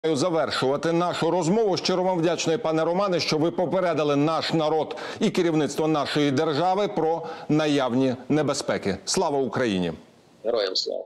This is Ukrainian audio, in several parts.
Завершувати нашу розмову. Щиро вам вдячний, пане Романе, що ви попередили наш народ і керівництво нашої держави про наявні небезпеки. Слава Україні! Героям слава!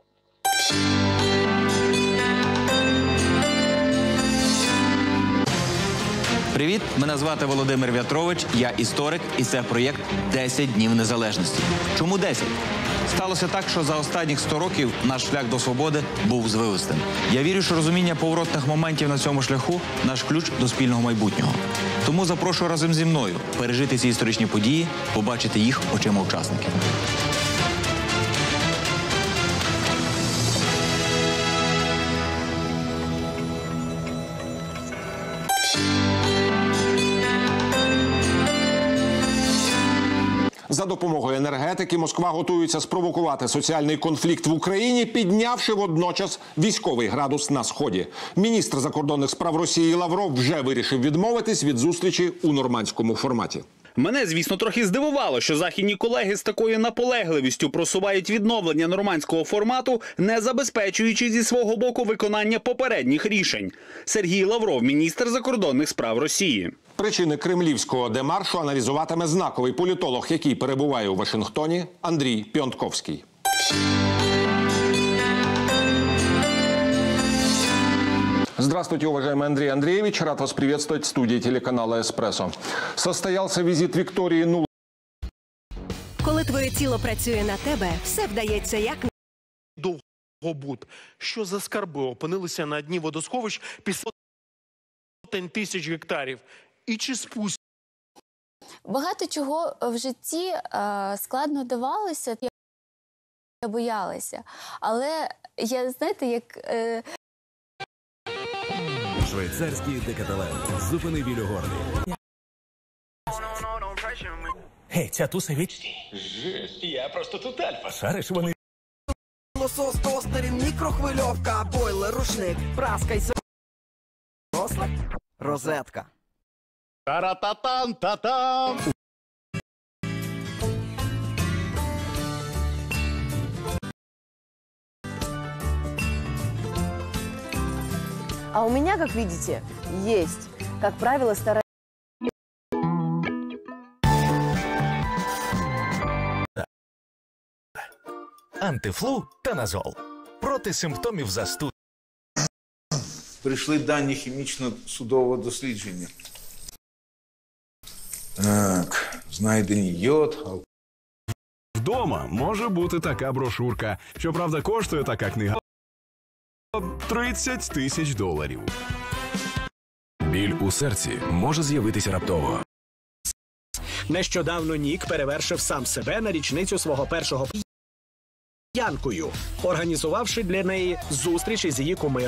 Привіт, мене звати Володимир В'ятрович, я історик, і це проєкт «10 днів незалежності». Чому 10? Сталося так, що за останніх 100 років наш шлях до свободи був звивистим. Я вірю, що розуміння поворотних моментів на цьому шляху – наш ключ до спільного майбутнього. Тому запрошую разом зі мною пережити ці історичні події, побачити їх очима учасників. За допомогою енергетики Москва готується спровокувати соціальний конфлікт в Україні, піднявши водночас військовий градус на Сході. Міністр закордонних справ Росії Лавров вже вирішив відмовитись від зустрічі у нормандському форматі. Мене, звісно, трохи здивувало, що західні колеги з такою наполегливістю просувають відновлення нормандського формату, не забезпечуючи зі свого боку виконання попередніх рішень. Сергій Лавров, міністр закордонних справ Росії. Причини кремлівського демаршу аналізуватиме знаковий політолог, який перебуває у Вашингтоні, Андрій Піонтковський. Здравствуйте, уважаемый Андрей Андреевич. Рад вас приветствовать в студии телеканала «Эспрессо». Состоялся визит Вікторії Нуланд. Коли твоє тіло працює на тебе, все вдається як Довгобуд. Що за скарби опинилися на дні водосховищ під сотень тисяч гектарів? І чи спустять? Багато чого в житті складно давалося, я боялася. Але я, знаєте, як... Швейцарський декателен. Зупини біль у горлі. Гей, ця туса від... Жесть, я просто тут альфа. Шариш вони... Лосос, тостер, мікрохвильовка, бойлер, рушник, праска й розетка. Та-ра-та-там-та-там! А у меня, как видите, есть, как правило, старая... Антифлу Таназол. Проти симптомів застуди. Прийшли дані хімічно-судового дослідження. Так, знайдений йод. Вдома може бути така брошурка. Щоправда, коштує така книга $30 тисяч. Біль у серці може з'явитися раптово. Нещодавно Нік перевершив сам себе на річницю свого першого п'янкою, організувавши для неї зустріч із її кумиром.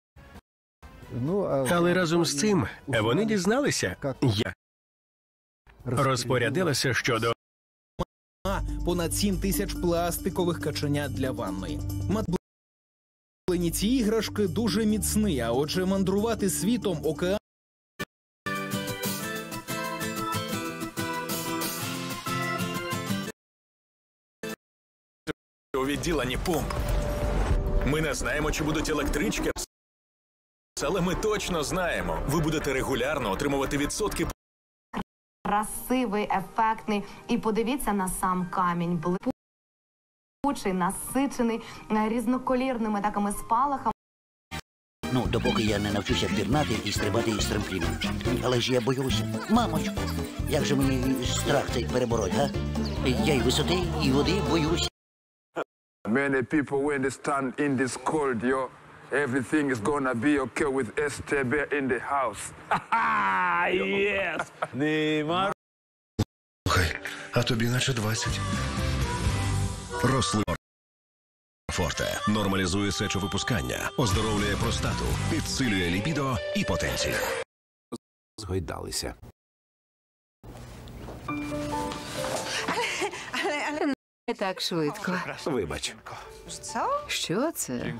Але разом з цим вони дізналися, я розпорядилася щодо понад 7 тисяч пластикових каченят для ванної. Ці іграшки дуже міцні, а отже мандрувати світом океаном. У відділенні помп. Ми не знаємо, чи будуть електрички, але ми точно знаємо, ви будете регулярно отримувати відсотки. Красивий, ефектний. І подивіться на сам камінь. Блискучий, насичений, різноколірними такими спалахами. Ну, допоки я не навчуся пірнати і стрибати із трампліном. Але ж я боюся. Мамочко, як же мені страх цей перебороть, га? Я і висоти, і води боюся. Many people when they stand in this cold, yo, everything is gonna be okay with STB in the house. Yes! Неймар. Слухай, а тобі наче 20. Рослин Форте нормалізує сечовипускання, оздоровлює простату, підсилює лібідо і потенцію. Згойдалися. Не так швидко. Вибач. Що це?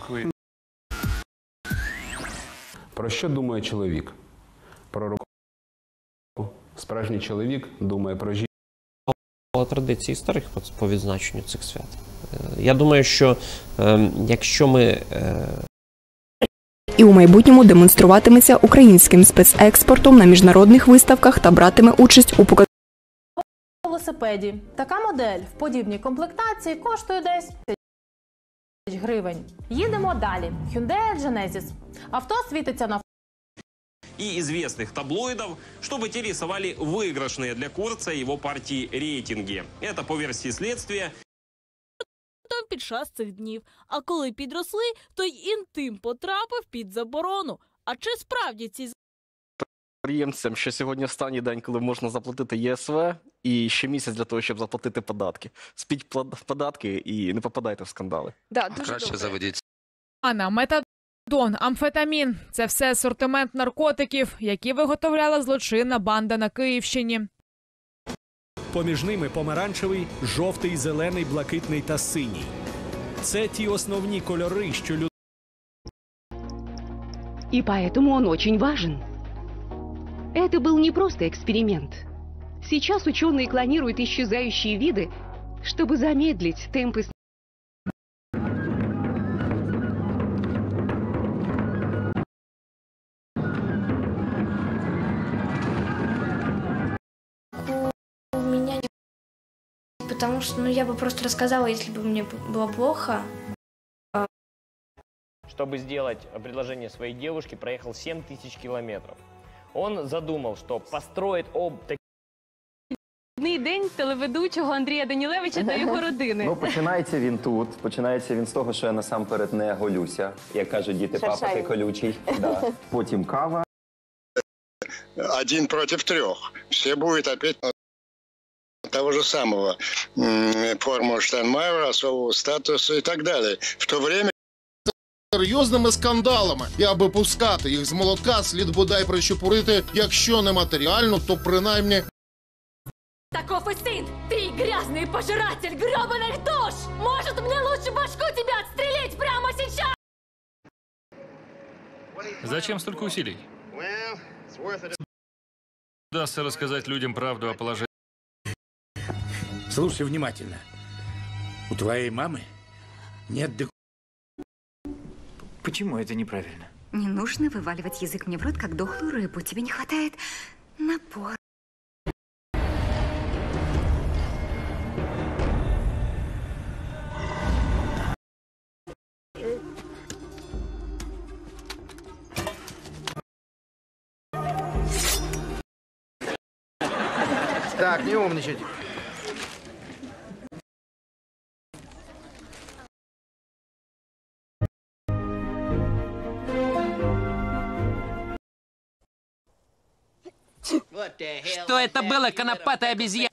Про що думає чоловік? Про роботу. Справжній чоловік думає про жінку. Традиції старих по відзначенню цих свят. Я думаю, що якщо ми і у майбутньому демонструватиметься українським спецекспортом на міжнародних виставках та братиме участь у показах. Велосипеді. Така модель в подібній комплектації коштує десь 10 гривень. Їдемо далі. Hyundai Genesis. Авто світиться на и известных таблоидов, чтобы те рисовали выигрышные для Курца и его партии рейтинги. Это по версии следствия. Там під час цих днів. А коли підросли, то й інтим потрапив під заборону. А чи справді ці Підприємцям, що сьогодні останній день, коли можна заплатити ЄСВ, і ще місяць для того, щоб заплатити податки. Спіть податки і не попадайте в скандали. Да, дуже краще заведіть. Метадон, амфетамін – це все асортимент наркотиків, які виготовляла злочинна банда на Київщині. Поміж ними помаранчевий, жовтий, зелений, блакитний та синій. Це ті основні кольори, що люди... И поэтому он очень важен. Это был не просто эксперимент. Сейчас ученые клонируют исчезающие виды, чтобы замедлить темпы. У меня потому что, я бы просто рассказала, если бы мне было плохо. Чтобы сделать предложение своей девушке, проехал 7000 километров. Он задумал, что построит День телеведучого Андрія Данілевича та його родини. Ну, починається він тут. Починається він з того, що я насамперед не голюся. Як кажуть діти, папа, ти колючий. Да. Потім кава. 1 против 3. Все будет опять того же самого. Форму Штайнмайера, особого статуса и так далее. В то время серйозними скандалами. І аби пускати їх з молотка, слід бодай прищепурити, якщо не матеріально, то принаймні... Таков и сын! Ты грязный пожиратель гребаных душ! Может, мне лучше башку тебя отстрелить прямо сейчас? Зачем столько усилий? Удастся рассказать людям правду о положении. Слушай внимательно. У твоей мамы нет документов. Почему это неправильно? Не нужно вываливать язык мне в рот, как дохлую рыбу. Тебе не хватает напора. Так, не умничать. Что это было, конопатая обезьяна?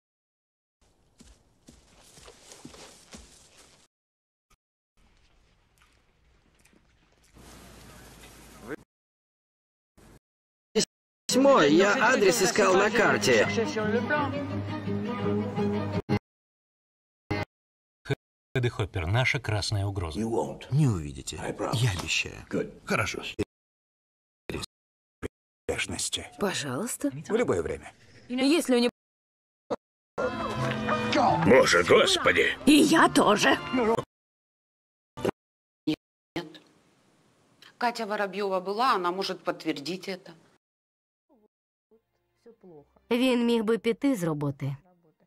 Письмо, я адрес искал на карте. Хоппер, наша красная угроза. Не увидите. Я обещаю. Хорошо. Пожалуйста. В любое время. Если у него... Боже, господи. И я тоже. Катя Воробьева была, она может подтвердить это. Він міг би піти з роботи.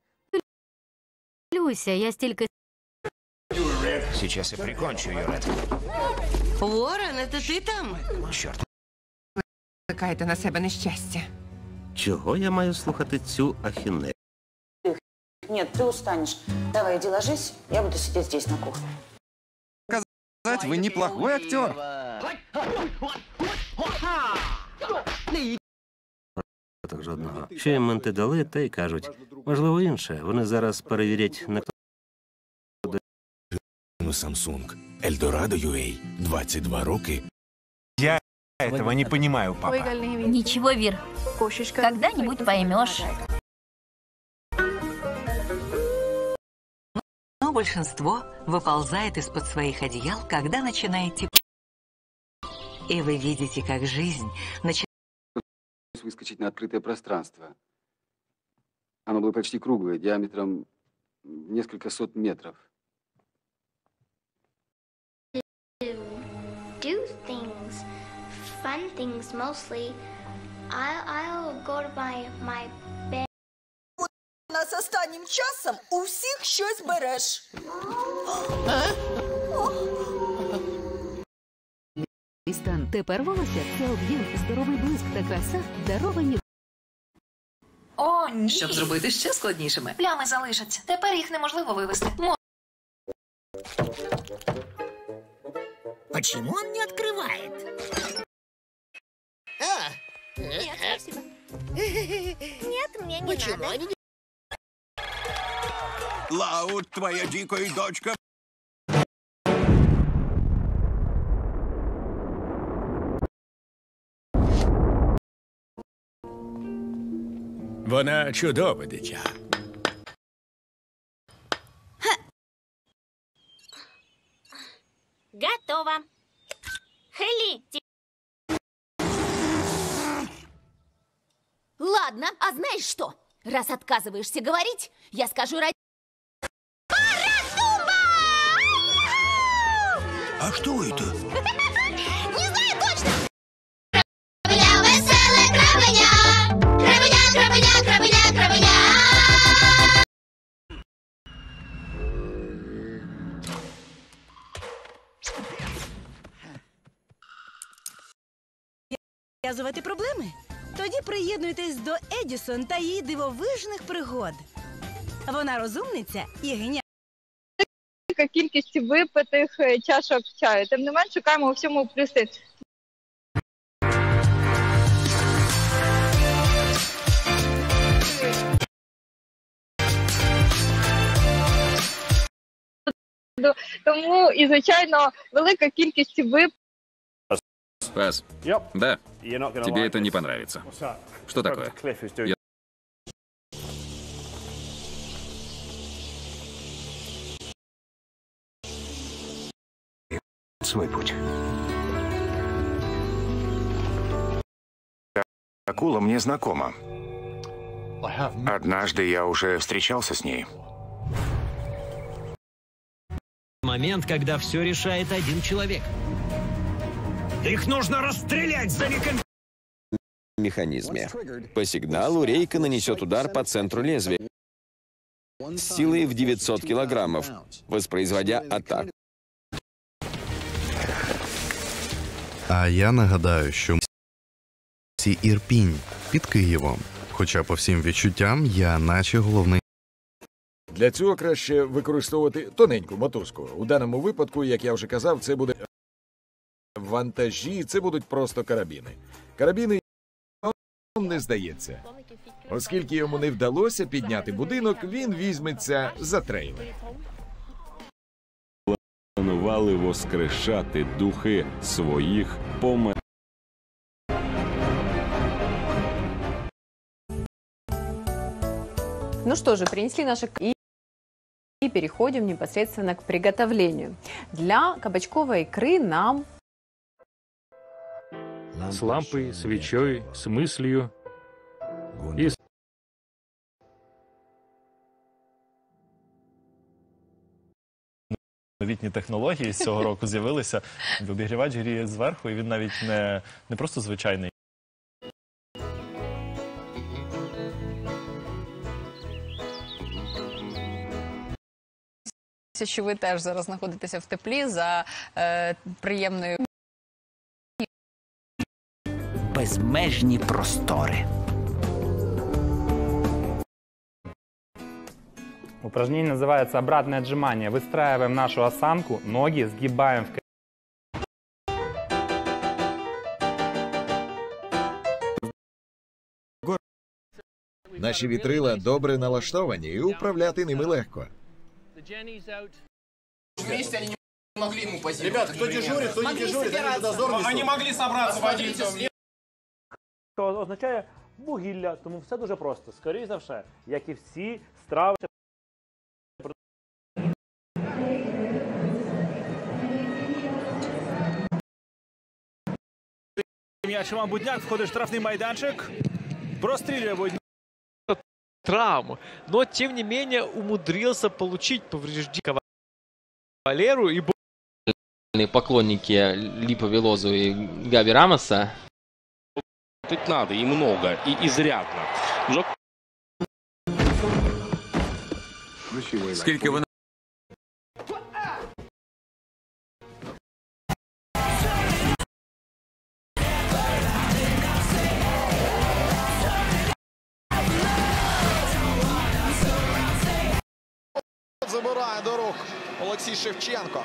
Люся, я стільки... Сейчас я прикончу ее, Ред. Ворон, это ты там? Черт. Какая-то на себе нещастя. Чого я маю слухати цю ахінею? Нет, ты устанешь. Давай, иди ложись, я буду сидеть здесь на кухне. Вы неплохой актер. Так жодного. Що їм менти дали, та й кажуть. Можливо, інше. Вони зараз перевірять на Samsung. Eldorado UA. 22 роки. Я этого не понимаю, папа. Ничего, Вир. Когда-нибудь поймешь. Но большинство выползает из-под своих одеял, когда начинает тепло. И вы видите, как жизнь начинает... Выскочить на открытое пространство. Оно было почти круглое, диаметром несколько сот метров. Do things things mostly. I'll go to my bed. У нас останнім часом у всіх щось береш. Стан. Тепер волосся – це об'єм, здоровий блиск та краса, даровані. О, ні! Щоб зробити ще складнішими. Плями залишаться. Тепер їх неможливо вивести. Почему он не открывает? Нет, спасибо. Нет, мне не надо. Лауд, твоя дикая дочка. Вона чудове дитя. Готово. Хелли, Ладно, а знаешь что? Раз отказываешься говорить, я скажу ради... А что это? не знаю точно. Крабеня, веселе крабеня! Крабеня, крабеня, крабеня, крабеня! Розв'язувати проблеми? Тоді приєднуйтесь до Едісон та її дивовижних пригод. Вона розумниця і геніальна. Кількість випитих чашок чаю. Тим не менш, шукаємо у всьому плюси. Тому і, звичайно, велика кількість випитих. Пас. Да. Тебе это не понравится. Что такое? Свой путь. Акула мне знакома. Однажды я уже встречался с ней. Момент, когда все решает один человек. Их нужно расстрелять за механизме. По сигналу рейка нанесет удар по центру лезвия с силой в 900 килограммов, воспроизводя атаку. А я нагадаю, що ці Ірпінь під Києвом. Хоча по всім відчуттям я наче головний. Для цього краще використовувати тоненьку мотузку. У даному випадку, як я вже казав, це буде вантажі, це будуть просто карабіни. Карабіни не здається. Оскільки йому не вдалося підняти будинок, він візьметься за трейлер. Планували воскрешати духи своїх померлих. Ну что же, принесли наши... И переходим непосредственно к приготовлению. Для кабачковой икры нам... С лампой, свечой, с мыслью и Новітні технології з цього року з'явилися. Обігрівач гріє зверху, і він навіть не просто звичайний. Що ви теж зараз знаходитеся в теплі за приємною... Безмежні простори. Упражнение называется обратное отжимание. Выстраиваем нашу осанку, ноги сгибаем в... Наші вітрила добре налаштовані і управляти ними легко. Вместе они не могли ему позировать. Ребята, кто дежурит, кто не дежурит, они дозорные. Они могли собраться в один. Що означає вугілля, тому все дуже просто. Скоріше за все, як і всі страви. М'ячем Будняк входить в штрафний майданчик, прострілює Будняк. Травму, но тем не менее умудрился получить повреждение Валеру и поклонники Липа Велозу и Габи Рамоса Тут надо и много, и изрядно. Скільки вона? Забирає до рук Олексій Шевченко.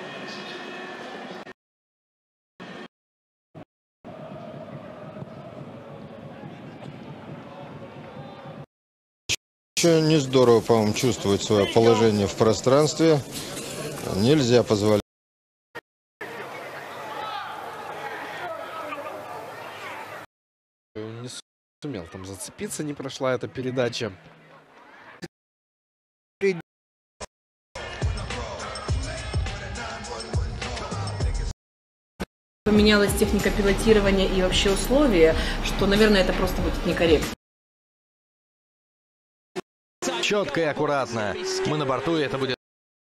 Еще не здорово, по-моему, чувствовать свое положение в пространстве. Нельзя позволять. Не сумел там зацепиться, не прошла эта передача. Поменялась техника пилотирования и вообще условия, что, наверное, это просто будет некорректно. Четко и аккуратно. Мы на борту, и это будет...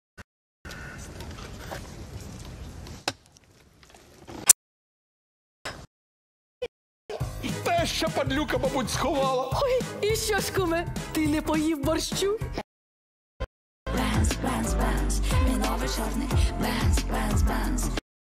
Те, що падлюка, мабуть, сховала. Ой, і що ж, куме, ти не поїв борщу? Бенз, бенз, бенз, мій новий чорний бенз, бенз, бенз.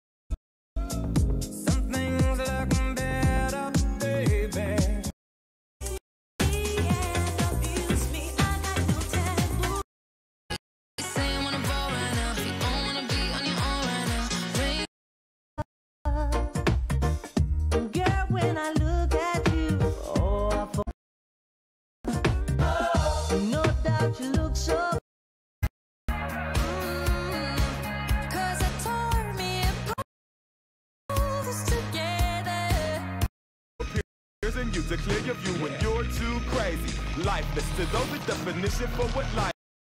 And you to clear your view when you're too crazy. Lifeless to those the definition for what life.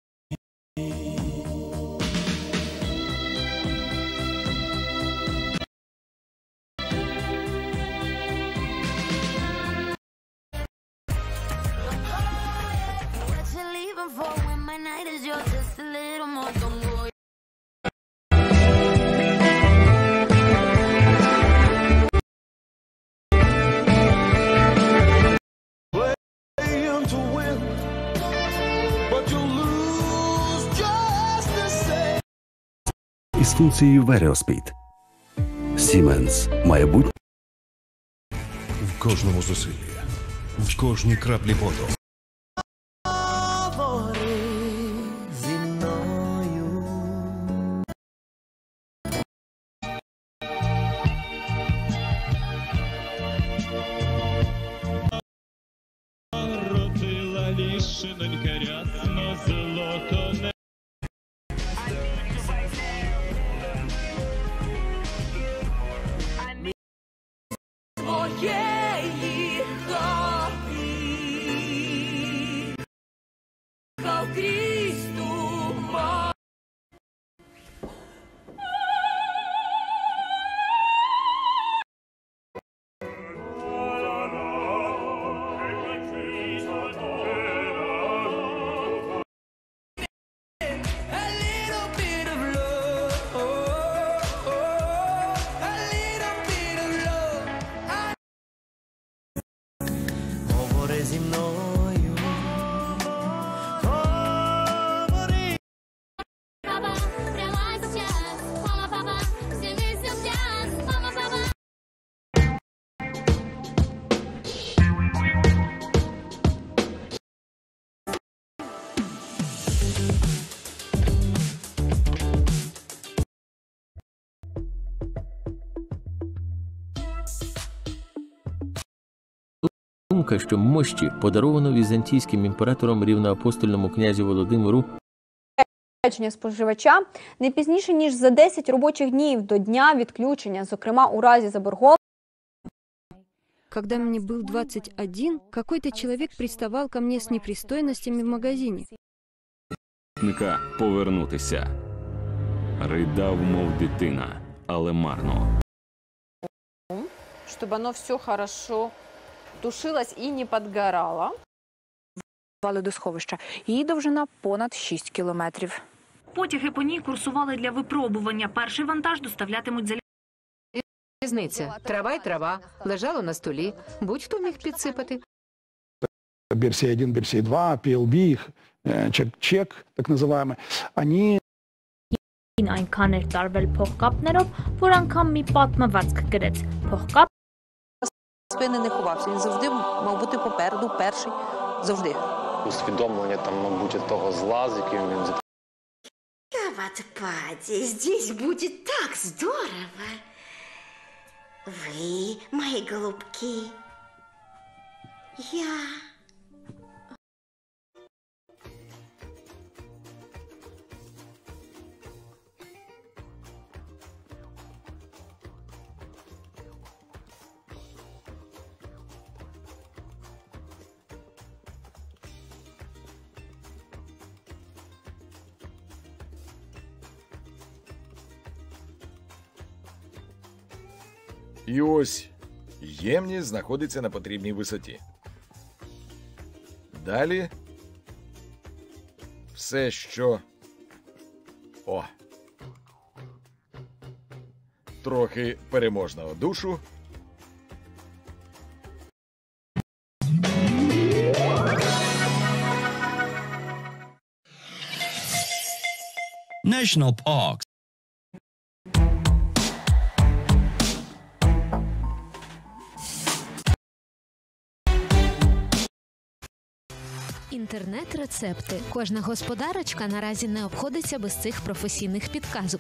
What you leaving for when my night is yours? Just a little more, don't worry. Із функцією Variospeed. Siemens. Майбутнє. В кожному зусиллі. В кожній краплі поту. Родила лішенонька рясно золото. Твоєї хати, хав крізь туман. Зі мною говори. Папа, прямо сейчас. Мама, папа, все вместе в час. Мама, папа. Думка, що мощі, подаровано візантійським імператором рівноапостольному князю Володимиру, споживача не пізніше, ніж за 10 робочих днів до дня відключення, зокрема у разі заборгованості. Когда мне был 21, какой-то человек приставал ко мне с непристойностями в магазине. Повернутися. Ридав, мов дитина, але марно. Чтобы оно все хорошо тушилось і не підгорало. До сховища. Її довжина понад 6 кілометрів. Потяги по ній курсували для випробування. Перший вантаж доставлятимуть Різниця. Трава й трава. Лежало на столі. Будь-хто міг підсипати. Версия 1, версия 2, PLB, чек, так называемый, они... Ein kannertarvel pohkapnerov, foran kam мій патма вацкгрець. Pohkap. Спини не ховався, він завжди мав бути попереду, перший, завжди. Усвідомлення там, мабуть, того зла, з яким він... Каватпади, здесь будет так здорово. Вы, мои голубки, я... І ось ємність знаходиться на потрібній висоті. Далі все, що... Трохи переможного душу. National Parks. Інтернет-рецепти. Кожна господарочка наразі не обходиться без цих професійних підказок.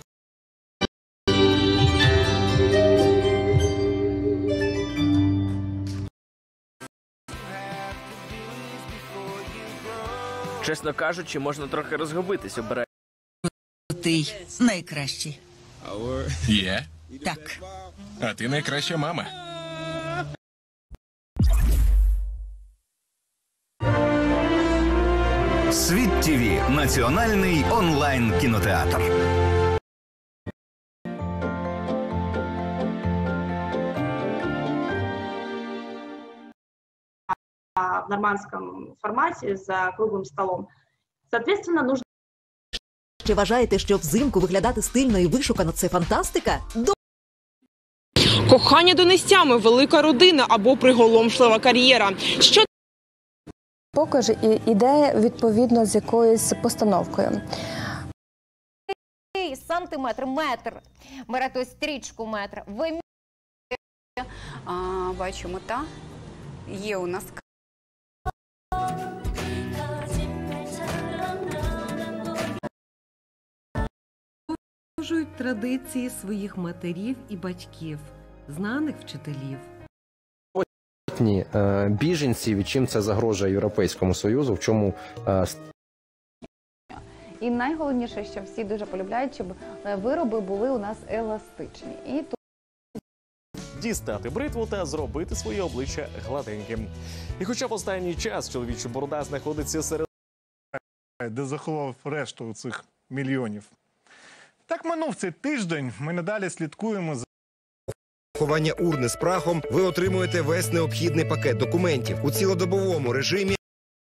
Чесно кажучи, можна трохи розгубитись, обирай. Ти найкращий. Є? Так. А ти найкраща мама. Світ ТВ – національний онлайн-кінотеатр. В нормандском формате за круглым столом. Соответственно, нужно... Чи вважаєте, що взимку виглядати стильно і вишукано – це фантастика? Кохання донестями, велика родина або приголомшлива кар'єра. Що показ іде відповідно з якоюсь постановкою. Сантиметр, метр. Берете стрічку метр. Ви бачимо, та є у нас. Продовжують традиції своїх матерів і батьків, знаних вчителів. Біженців і чим це загрожує Європейському Союзу, в чому... І найголовніше, що всі дуже полюбляють, щоб вироби були у нас еластичні. І тут... Дістати бритву та зробити своє обличчя гладеньким. І хоча в останній час чоловіча борода знаходиться серед... Де заховав решту цих мільйонів. Так минув цей тиждень, ми надалі слідкуємо за... Ховання урни з прахом ви отримуєте весь необхідний пакет документів у цілодобовому режимі.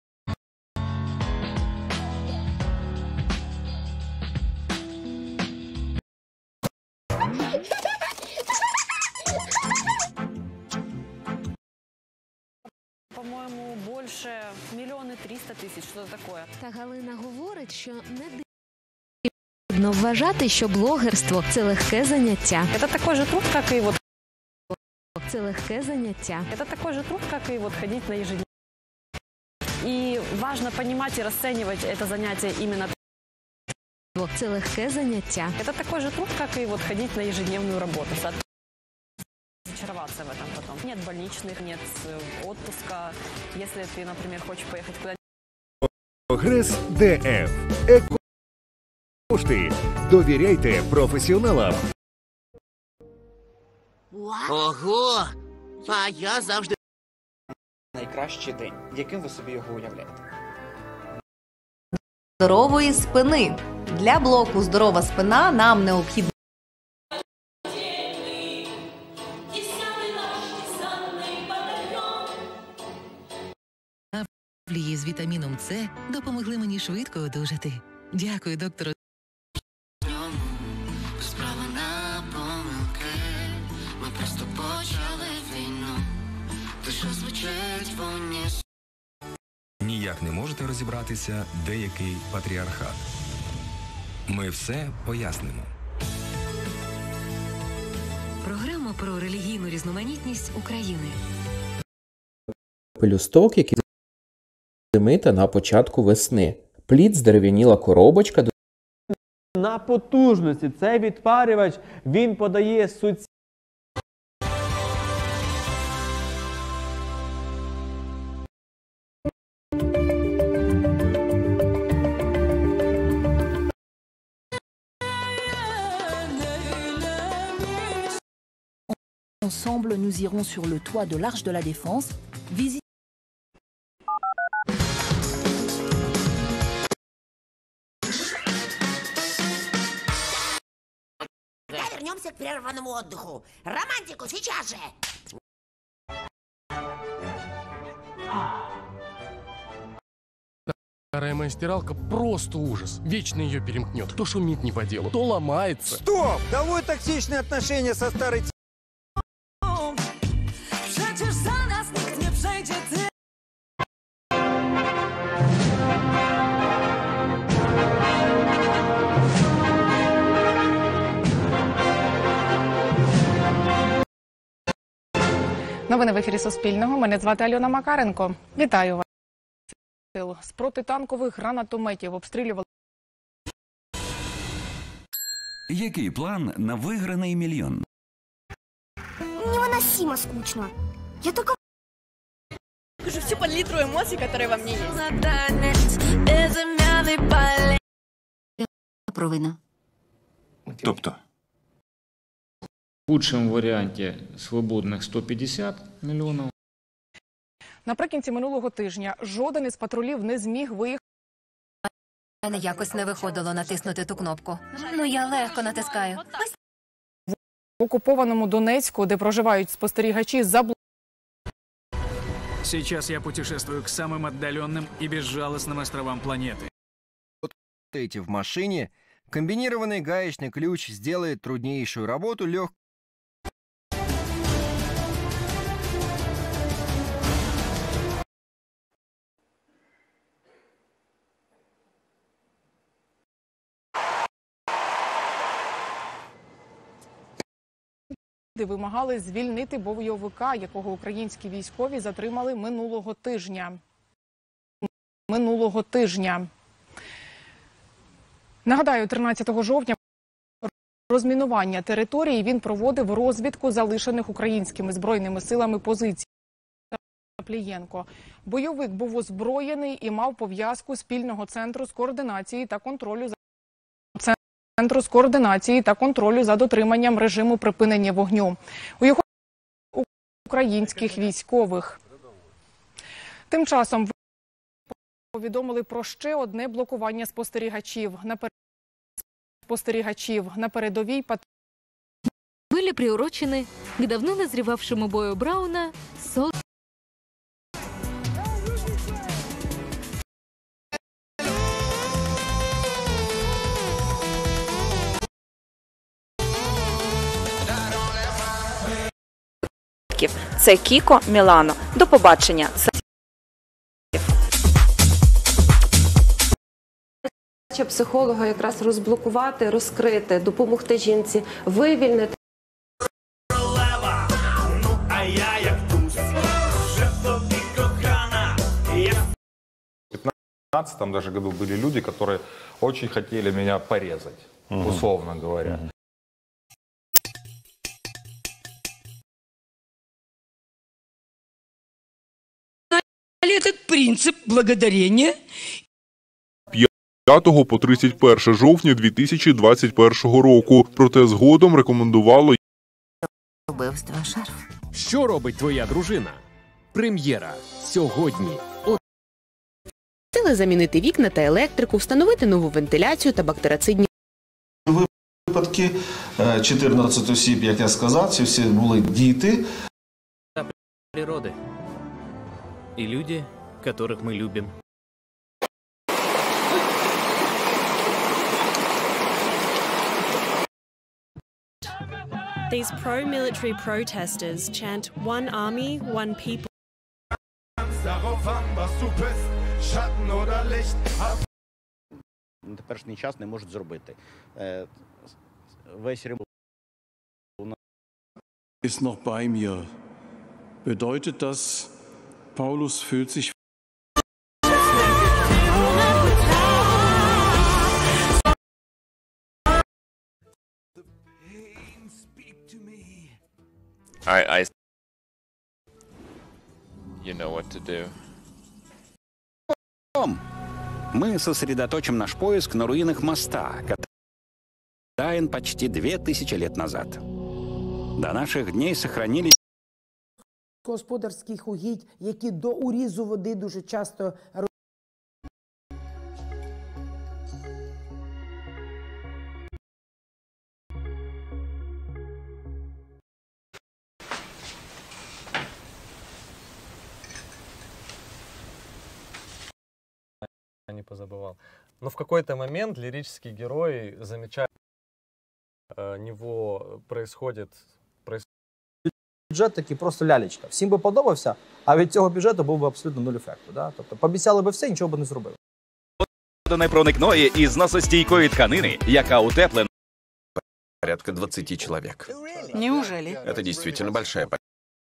По-моєму, більше 1 300 000, що це таке. Та Галина говорить, що не потрібно вважати, що блогерство – це легке заняття. Це такий же труд, як і вот. Це легке заняття. Это такой же труд, как и вот ходить на ежедневную. И важно понимать и расценивать это занятие именно. Це легке заняття. Это такой же труд, как и вот ходить на ежедневную работу. Разочароваться в этом потом. Нет больничных, нет отпуска. Если ты, например, хочешь поехать куда-нибудь. Прогрес ДФ. Кошти. Довіряйте професіоналам. Ого! А я завжди... Найкращий день. Яким ви собі його уявляєте? Здорової спини. Для блоку «Здорова спина» нам необхідно Таблії з вітаміном С допомогли мені швидко одужати. Дякую, доктору. Справа на помилки. Ми просто Ніяк не можете розібратися, де який патріархат. Ми все пояснимо. Програма про релігійну різноманітність України. Пелюсток, який зими та на початку весни. Плід здерев'яніла коробочка. На потужності цей відпарювач, він подає суцільну Ensemble, nous irons sur le toit de l'Arche de la Défense, visiter. Вернемся к прерванному отдыху. Романтику сейчас же! Старая моя стиралка просто ужас. Вечно ее перемкнет. То шумит не по делу, то ломается. Стоп! Довольно токсичные отношения со старой... Przecież za nas nikt nie przejdzie, ty. Новини в ефірі Суспільного. Мене звати Альона Макаренко. Вітаю вас. З протитанкових гранатометів обстрілювали. Який план на виграний мільйон? Невыносимо скучно. Я только покажу всю палитру эмоций, которые во мне есть. Провина. Тобто? В худшому варіанті свободних 150 мільйонів. Наприкінці минулого тижня жоден із патрулів не зміг виїхати. Мене якось не виходило натиснути ту кнопку. Ну, я легко натискаю. В окупованому Донецьку, де проживають спостерігачі, Сейчас я путешествую к самым отдаленным и безжалостным островам планеты. В машине комбинированный гаечный ключ сделает труднейшую работу легкой. вимагали звільнити бойовика, якого українські військові затримали минулого тижня. Нагадаю, 13 жовтня розмінування території він проводив розвідку залишених українськими збройними силами позицій. Плієнко. Бойовик був озброєний і мав пов'язку спільного центру з координації та контролю за дотриманням режиму припинення вогню у його українських військових. Тим часом повідомили про ще одне блокування спостерігачів на передовій патрулі. Были приурочены к давно назревавшему бою Брауна с Це Кіко, Мілано. До побачення. Психолога якраз розблокувати, розкрити, допомогти жінці, вивільнити. В 2015 даже году были люди, которые очень хотели меня порезать, условно говоря. Этот принцип благодарения 5 по 31 жовтня 2021 року. Проте згодом рекомендувало вбивства шарф. Що робить твоя дружина? Прем'єра. Сьогодні. Хотіли замінити вікна та електрику, встановити нову вентиляцію та бактерицидні. Випадки 14 осіб, як я сказав, ці всі були діти. Природы. И люди, которых мы любим. These pro-military protesters chant "One army, one people." На теперішній час не можуть зробити. Весь ремонт ist noch bei mir. Bedeutet das, Paulus fühlt sich You know what to do. Мы сосредоточим наш поиск на руинах моста, который почти 2000 лет назад. До наших дней сохранились господарських угідь, які до урізу води дуже часто не позабывал. Но в какой-то момент лирический герой замечает, него происходит... Бюджет такий просто лялечка. Всім би подобався, а від цього бюджету був би абсолютно нуль ефекту. Да? Тобто пообіцяли би все, нічого би не зробили. Непроникної і зносостійкої тканини, яка утеплена. Порядка 20 человек. Неужели? Это действительно большая потеря.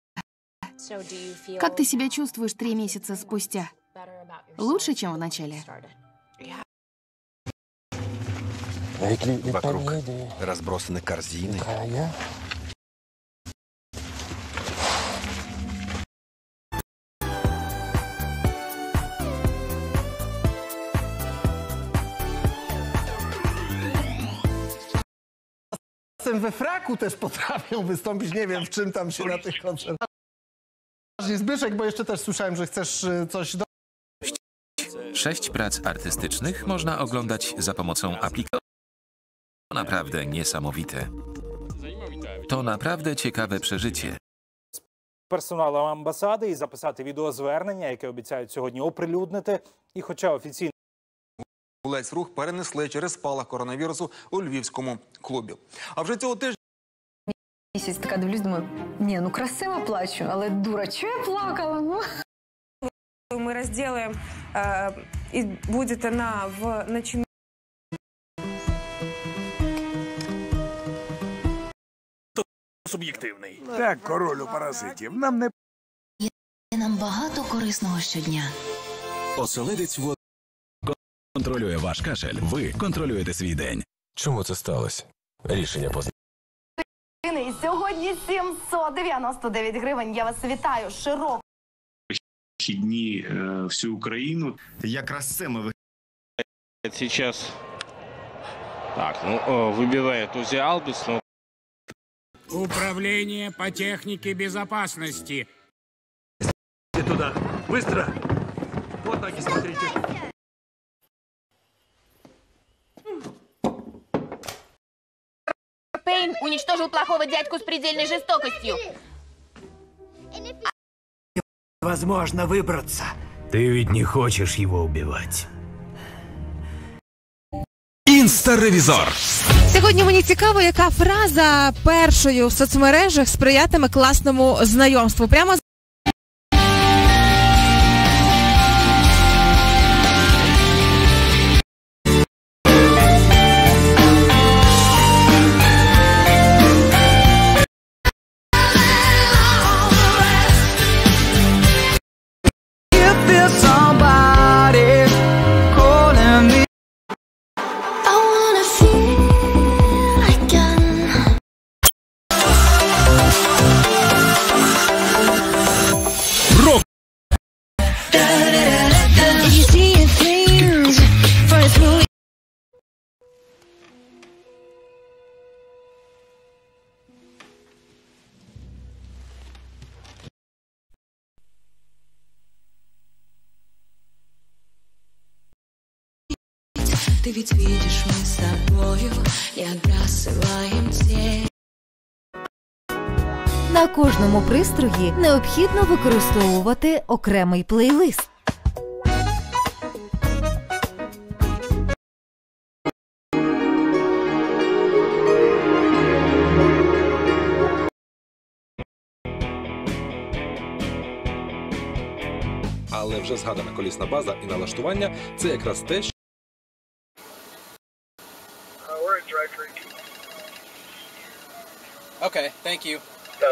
Как ты себя чувствуешь 3 месяца спустя? Лучше, чем в начале? Вокруг разбросаны корзины. We fraku też potrafią wystąpić, nie wiem w czym tam się na tych koncertach. Zbyszek, bo jeszcze też słyszałem, że chcesz coś do... 6 prac artystycznych można oglądać za pomocą aplikacji. To naprawdę niesamowite. To naprawdę ciekawe przeżycie. Персоналом амбасади і записати відеозвернення, яке обіцяють сьогодні оприлюднити. І хоча офіційно Увесь рух перенесли через спалах коронавірусу у львівському клубі. А вже цього тижня... Місяць така дивлюсь, думаю, ні, ну красиво плачу, але дура, чого я плакала? Ну? Мы разделаем, и будет она в ночном... Суб'єктивний. Так, королю паразитів, нам не... Нам багато корисного щодня. Оселедець води контролює ваш кашель. Ви контролюєте свій день. Чому це сталося? Рішення познано. Сьогодні 799 гривень. Я вас вітаю. Широко. Дні всю Україну. Якраз це ми Сейчас. Так, ну, выбивает Узи Албис, но... Управление по технике безопасности. Туда. Быстро. Вот ноги, смотрите. Пейн уничтожил плохого дядьку с предельной жестокостью. Возможно выбраться. Ты ведь не хочешь его убивать. Інстаревізор. Сьогодні мені цікаво, яка фраза першою в соцмережах сприятиме класному знайомству. Прямо Ты ведь видишь, мы с тобою не отбрасываем тень. На кожному пристрої необхідно використовувати окремий плейлист. Але вже згадана колісна база і налаштування – це якраз те, що... Okay, thank you.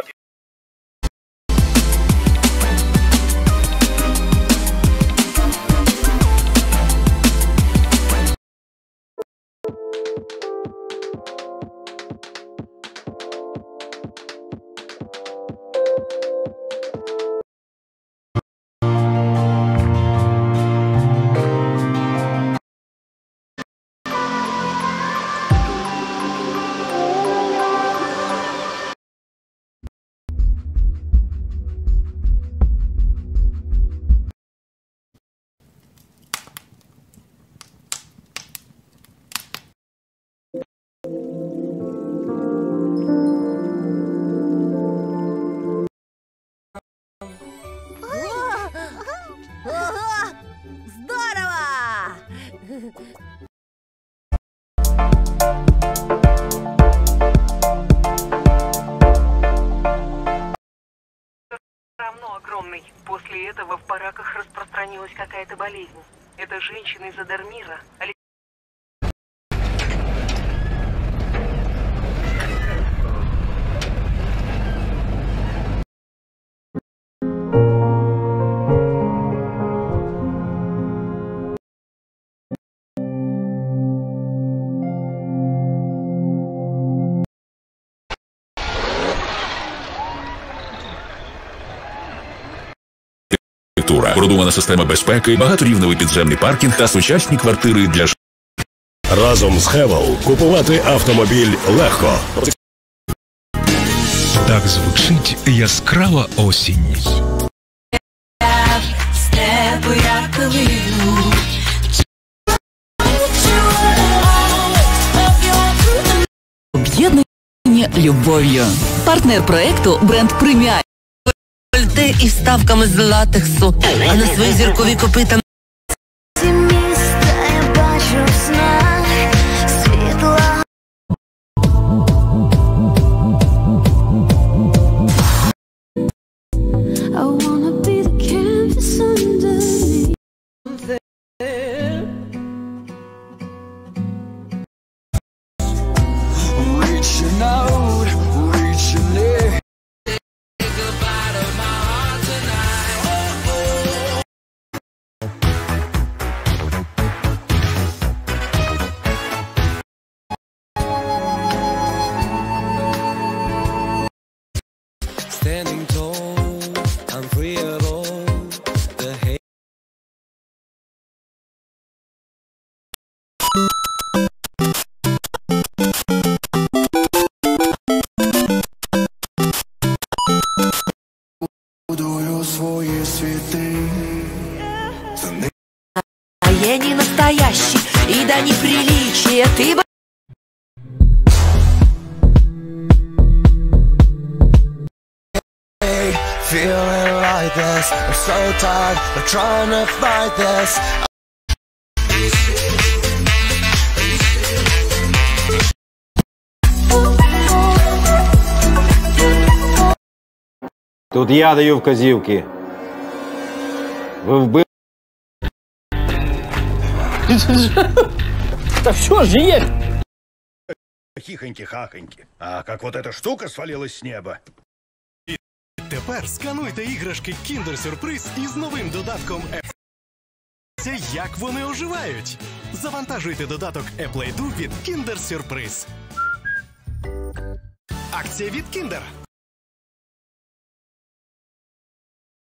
Ого! Здорово! Равно огромный. После этого в бараках распространилась какая-то болезнь. Это женщина из Адармира. Продумана система безпеки, багаторівневий підземний паркінг та сучасні квартири для Разом з Хевел купувати автомобіль легко. Так звучить яскрава осінь. Степу я калину. Об'єднані любов'ю. Партнер проекту бренд «Преміаль». І вставками з латексу, а на свої зіркові копита. Міста я бачу в снах світла. I wanna be the canvas underneath. Reaching out, reaching in. Standing tall, I'm free of all the hate. Будую свої світи. А я не настоящий, и да неприличие, ты бы... Feeling like this, I'm so tired of trying to fight this. Тут я даю вказівки. Ви вбили. Да все же есть. Хихоньки-хахоньки. А как вот эта штука свалилась с неба? Тепер скануйте іграшки Kinder Surprise із новим додатком як вони оживають. Завантажуйте додаток Play-Doh від Kinder Surprise. Акція від Kinder.